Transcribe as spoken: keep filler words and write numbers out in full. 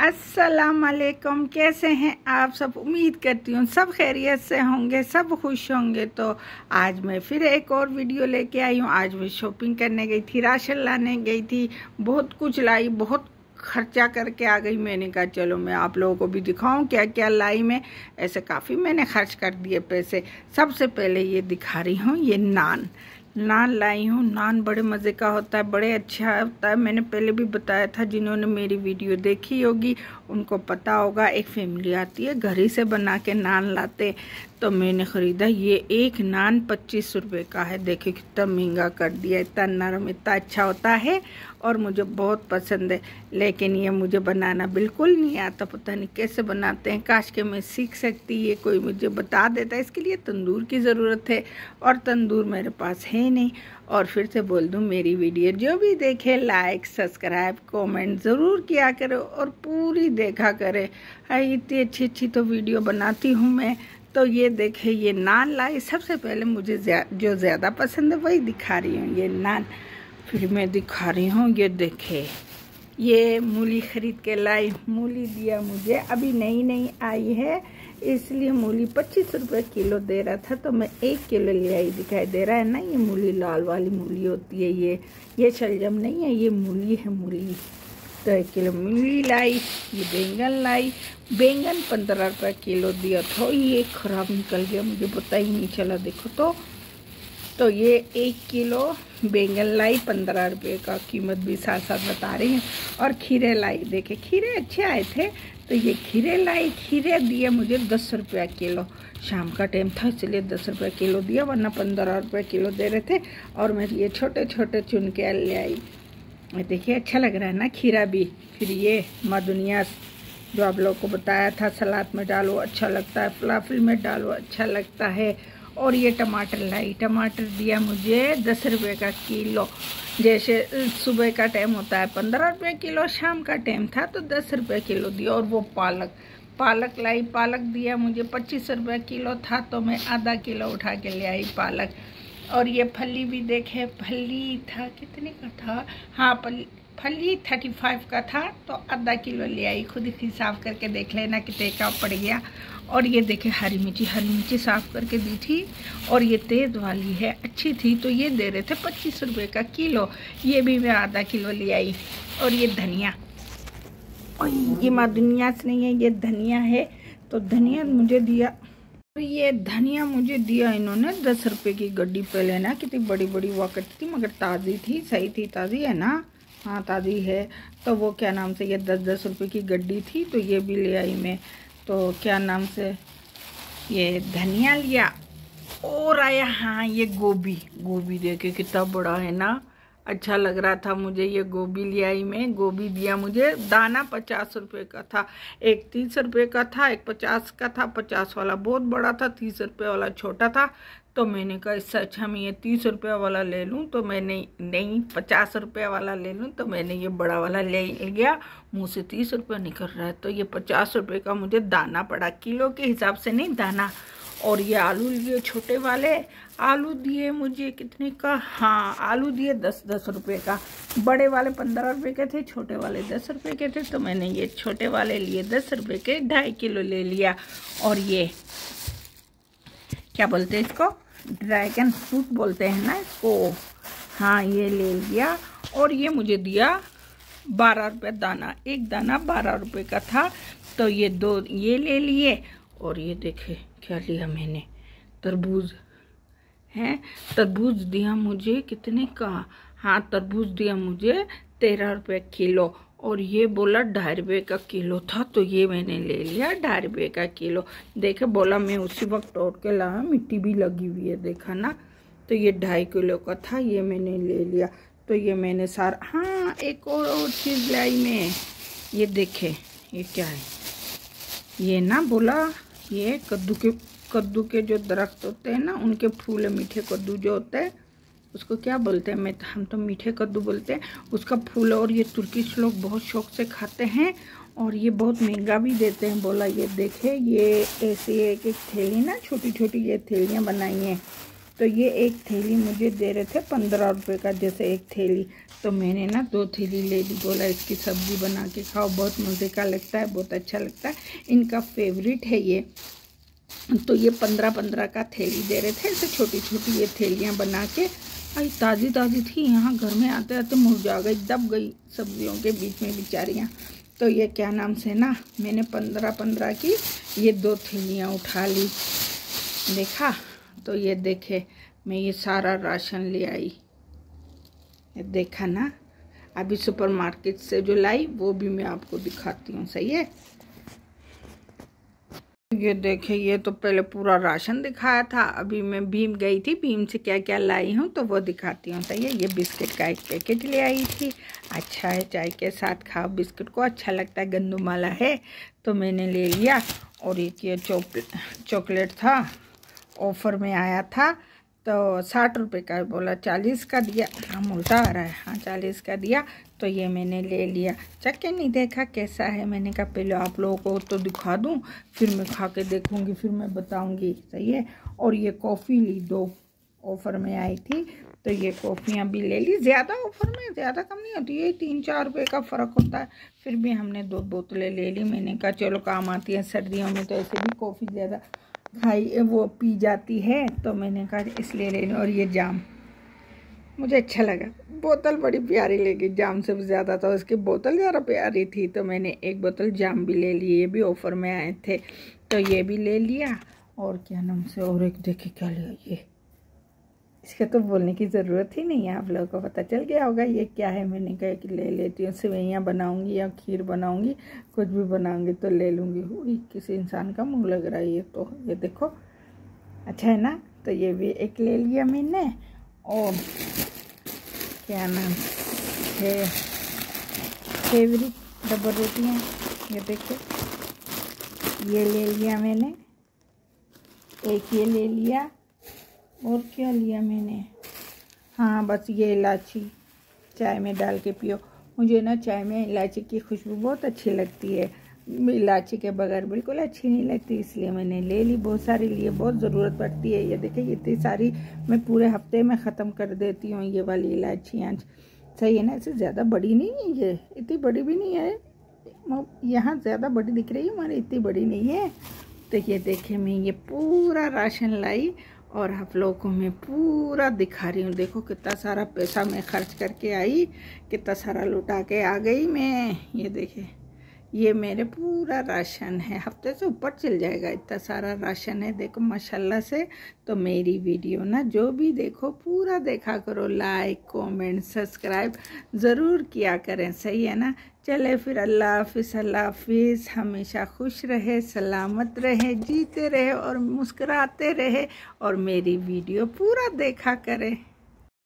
अस्सलाम वालेकुम। कैसे हैं आप सब? उम्मीद करती हूँ सब खैरियत से होंगे, सब खुश होंगे। तो आज मैं फिर एक और वीडियो लेके आई हूँ। आज मैं शॉपिंग करने गई थी, राशन लाने गई थी, बहुत कुछ लाई, बहुत खर्चा करके आ गई। मैंने कहा चलो मैं आप लोगों को भी दिखाऊं क्या क्या लाई मैं। ऐसे काफ़ी मैंने खर्च कर दिए पैसे। सबसे पहले ये दिखा रही हूँ, ये नान नान लाई हूँ। नान बड़े मज़े का होता है, बड़े अच्छा होता है। मैंने पहले भी बताया था, जिन्होंने मेरी वीडियो देखी होगी उनको पता होगा। एक फैमिली आती है, घर ही से बना के नान लाते, तो मैंने ख़रीदा। ये एक नान पच्चीस रुपये का है। देखिए कितना महंगा कर दिया। इतना नरम, इतना अच्छा होता है और मुझे बहुत पसंद है। लेकिन ये मुझे बनाना बिल्कुल नहीं आता, पता नहीं कैसे बनाते हैं। काश के मैं सीख सकती, ये कोई मुझे बता देता। इसके लिए तंदूर की ज़रूरत है और तंदूर मेरे पास है नहीं। और फिर से बोल दूँ, मेरी वीडियो जो भी देखे लाइक सब्सक्राइब कमेंट ज़रूर किया करो और पूरी देखा करे। हाय इतनी अच्छी अच्छी तो वीडियो बनाती हूँ मैं। तो ये देखे, ये नान लाई। सबसे पहले मुझे ज्या, जो ज़्यादा पसंद है वही दिखा रही हूँ, ये नान। फिर मैं दिखा रही हूँ, ये देखे, ये मूली ख़रीद के लाई। मूली दिया मुझे, अभी नई नई आई है इसलिए मूली पच्चीस रुपये किलो दे रहा था, तो मैं एक किलो ले आई। दिखाई दे रहा है ना, ये मूली लाल वाली मूली होती है। ये ये शलजम नहीं है, ये मूली है, मूली। तो एक किलो मूली लाई। ये बैंगन लाई। बैंगन पंद्रह रुपये किलो दिया था, ये ख़राब निकल गया, मुझे पता ही नहीं चला। देखो तो तो ये एक किलो बैंगन लाई पंद्रह रुपये का, कीमत भी साथ साथ बता रही हैं। और खीरे लाई, देखे खीरे अच्छे आए थे, तो ये खीरे लाई। खीरे दिए मुझे दस रुपया किलो। शाम का टाइम था इसलिए दस रुपये किलो दिया, वरना पंद्रह रुपये किलो दे रहे थे। और मैं ये छोटे छोटे चुन के ले आई। देखिए अच्छा लग रहा है ना खीरा भी। फिर ये मधुनिया जो आप लोगों को बताया था, सलाद में डालो अच्छा लगता है, फलाफल में डालो अच्छा लगता है। और ये टमाटर लाई। टमाटर दिया मुझे दस रुपये का किलो। जैसे सुबह का टाइम होता है पंद्रह रुपये किलो, शाम का टाइम था तो दस रुपये किलो दिया। और वो पालक पालक लाई। पालक दिया मुझे पच्चीस रुपये किलो था, तो मैं आधा किलो उठा के ले आई पालक। और ये फली भी देखे, फली था कितने का था, हाँ फली फली थर्टी फाइव का था, तो आधा किलो ले आई। खुद ही हिसाब करके देख लेना कितने का पड़ गया। और ये देखे हरी मिर्ची, हरी मिर्ची साफ़ करके दी थी, और ये तेज़ वाली है, अच्छी थी, तो ये दे रहे थे पच्चीस रुपये का किलो। ये भी मैं आधा किलो ले आई। और ये धनिया, और ये मधुनिया से नहीं है, ये धनिया है, तो धनिया मुझे दिया। तो ये धनिया मुझे दिया इन्होंने दस रुपये की गड्डी। पहले ना कितनी बड़ी बड़ी हुआ करती थी, मगर ताज़ी थी, सही थी, ताज़ी है ना, हाँ ताज़ी है। तो वो क्या नाम से, ये दस दस रुपये की गड्डी थी, तो ये भी ले आई मैं। तो क्या नाम से, ये धनिया लिया। और आया हाँ ये गोभी। गोभी देखे कितना बड़ा है ना, अच्छा लग रहा था मुझे। ये गोभी ले आई मैं। गोभी दिया मुझे, दाना पचास रुपये का था, एक तीस रुपये का था, एक पचास का था। पचास वाला बहुत बड़ा था, तीस रुपये वाला छोटा था। तो मैंने कहा इससे अच्छा मैं ये तीस रुपये वाला ले लूँ, तो मैंने नहीं पचास रुपये वाला ले लूँ, तो मैंने ये बड़ा वाला ले गया। मुँह से तीस रुपये निकल रहा है, तो ये पचास रुपये का मुझे दाना पड़ा, किलो के हिसाब से नहीं दाना। और ये आलू लिए छोटे वाले। आलू दिए मुझे कितने का, हाँ आलू दिए दस दस रुपये का। बड़े वाले पंद्रह रुपये के थे, छोटे वाले दस रुपये के थे, तो मैंने ये छोटे वाले लिए दस रुपये के, ढाई किलो ले लिया। और ये क्या बोलते हैं इसको, ड्रैगन फ्रूट बोलते हैं ना इसको, हाँ ये ले लिया। और ये मुझे दिया बारह रुपये दाना, एक दाना बारह रुपये का था, तो ये दो ये ले लिए। और ये देखे क्या लिया मैंने, तरबूज है। तरबूज दिया मुझे कितने का, हाँ तरबूज दिया मुझे तेरह रुपये किलो। और ये बोला ढाई रुपये का किलो था, तो ये मैंने ले लिया ढाई रुपये का किलो। देखे बोला मैं उसी वक्त तोड़ के लाया, मिट्टी भी लगी हुई है, देखा ना। तो ये ढाई किलो का था, ये मैंने ले लिया। तो ये मैंने सारा, हाँ एक और, और चीज़ लाई मैं। ये देखे ये क्या है, ये ना बोला ये कद्दू के कद्दू के जो दरख्त होते हैं ना, उनके फूल, मीठे कद्दू जो होते हैं उसको क्या बोलते हैं, मैं हम तो मीठे कद्दू बोलते हैं, उसका फूल। और ये तुर्किश लोग बहुत शौक से खाते हैं, और ये बहुत महंगा भी देते हैं। बोला ये देखे, ये ऐसे एक एक थैली ना, छोटी छोटी ये थैलियाँ बनाई हैं, तो ये एक थैली मुझे दे रहे थे पंद्रह रुपये का, जैसे एक थैली। तो मैंने ना दो थैली ले ली, बोला इसकी सब्ज़ी बना के खाओ, बहुत मज़े का लगता है, बहुत अच्छा लगता है, इनका फेवरेट है ये। तो ये पंद्रह पंद्रह का थैली दे रहे थे, ऐसे छोटी छोटी ये थैलियाँ बना के। आई ताज़ी ताज़ी थी, यहाँ घर में आते आते मुरझा गई, दब गई सब्जियों के बीच में बेचारियाँ। तो ये क्या नाम से ना, मैंने पंद्रह पंद्रह की ये दो थैलियाँ उठा ली, देखा। तो ये देखे मैं ये सारा राशन ले आई, ये देखा ना। अभी सुपरमार्केट से जो लाई वो भी मैं आपको दिखाती हूँ, सही है। ये देखे, ये तो पहले पूरा राशन दिखाया था, अभी मैं भीम गई थी, भीम से क्या क्या लाई हूँ तो वो दिखाती हूँ, सही है। ये बिस्किट का एक पैकेट ले आई थी, अच्छा है, चाय के साथ खाओ, बिस्किट को अच्छा लगता है, गंदुमाला है तो मैंने ले लिया। और एक ये चॉकलेट था, ऑफ़र में आया था तो साठ रुपये का, बोला चालीस का दिया, हम उल्टा आ रहा है, हाँ चालीस का दिया, तो ये मैंने ले लिया। चख के नहीं देखा कैसा है, मैंने कहा पहले आप लोगों को तो दिखा दूं, फिर मैं खा के देखूंगी, फिर मैं बताऊंगी, सही है। और ये कॉफ़ी ली, दो ऑफ़र में आई थी तो ये कॉफ़ियाँ भी ले ली। ज़्यादा ऑफ़र में ज़्यादा कम नहीं होती है, तीन चार रुपये का फ़र्क होता है, फिर भी हमने दो बोतलें ले ली। मैंने कहा चलो काम आती है, सर्दियों में तो ऐसे भी कॉफ़ी ज़्यादा खाई वो पी जाती है, तो मैंने कहा इसलिए ले लो। और ये जाम मुझे अच्छा लगा, बोतल बड़ी प्यारी लगी, जाम से भी ज़्यादा तो उसकी बोतल ज़्यादा प्यारी थी, तो मैंने एक बोतल जाम भी ले ली, ये भी ऑफ़र में आए थे तो ये भी ले लिया। और क्या नाम से, और एक देखे क्या लिया, ये इसका तो बोलने की ज़रूरत ही नहीं है, आप लोगों को पता चल गया होगा ये क्या है। मैंने कहा कि ले लेती हूँ, सेवइयाँ बनाऊँगी या खीर बनाऊँगी, कुछ भी बनाऊँगी तो ले लूँगी। हुई किसी इंसान का मुँह लग रहा है ये, तो ये देखो अच्छा है ना। तो ये भी एक ले लिया मैंने। और क्या नाम है, फेवरेट डबल रोटियाँ, ये देखो ये ले लिया मैंने, एक ये ले लिया। और क्या लिया मैंने, हाँ बस ये इलायची, चाय में डाल के पियो। मुझे ना चाय में इलायची की खुशबू बहुत अच्छी लगती है, इलायची के बगैर बिल्कुल अच्छी नहीं लगती, इसलिए मैंने ले ली। बहुत सारी लिए, बहुत ज़रूरत पड़ती है। ये देखिए इतनी सारी मैं पूरे हफ्ते में ख़त्म कर देती हूँ ये वाली इलायचियाँ, सही है ना। इससे ज़्यादा बड़ी नहीं है ये, इतनी बड़ी भी नहीं है, यहाँ ज़्यादा बड़ी दिख रही है, हमारी इतनी बड़ी नहीं है। तो ये देखे मैं ये पूरा राशन लाई और आप लोगों को मैं पूरा दिखा रही हूँ। देखो कितना सारा पैसा मैं खर्च करके आई, कितना सारा लुटा के आ गई मैं। ये देखे ये मेरे पूरा राशन है, हफ्ते से ऊपर चल जाएगा, इतना सारा राशन है देखो माशाल्लाह से। तो मेरी वीडियो ना जो भी देखो पूरा देखा करो, लाइक कमेंट सब्सक्राइब ज़रूर किया करें, सही है ना। चले फिर, अल्लाह हाफिज़, अल्लाह हाफिज़। हमेशा खुश रहे, सलामत रहे, जीते रहे और मुस्कुराते रहे और मेरी वीडियो पूरा देखा करें।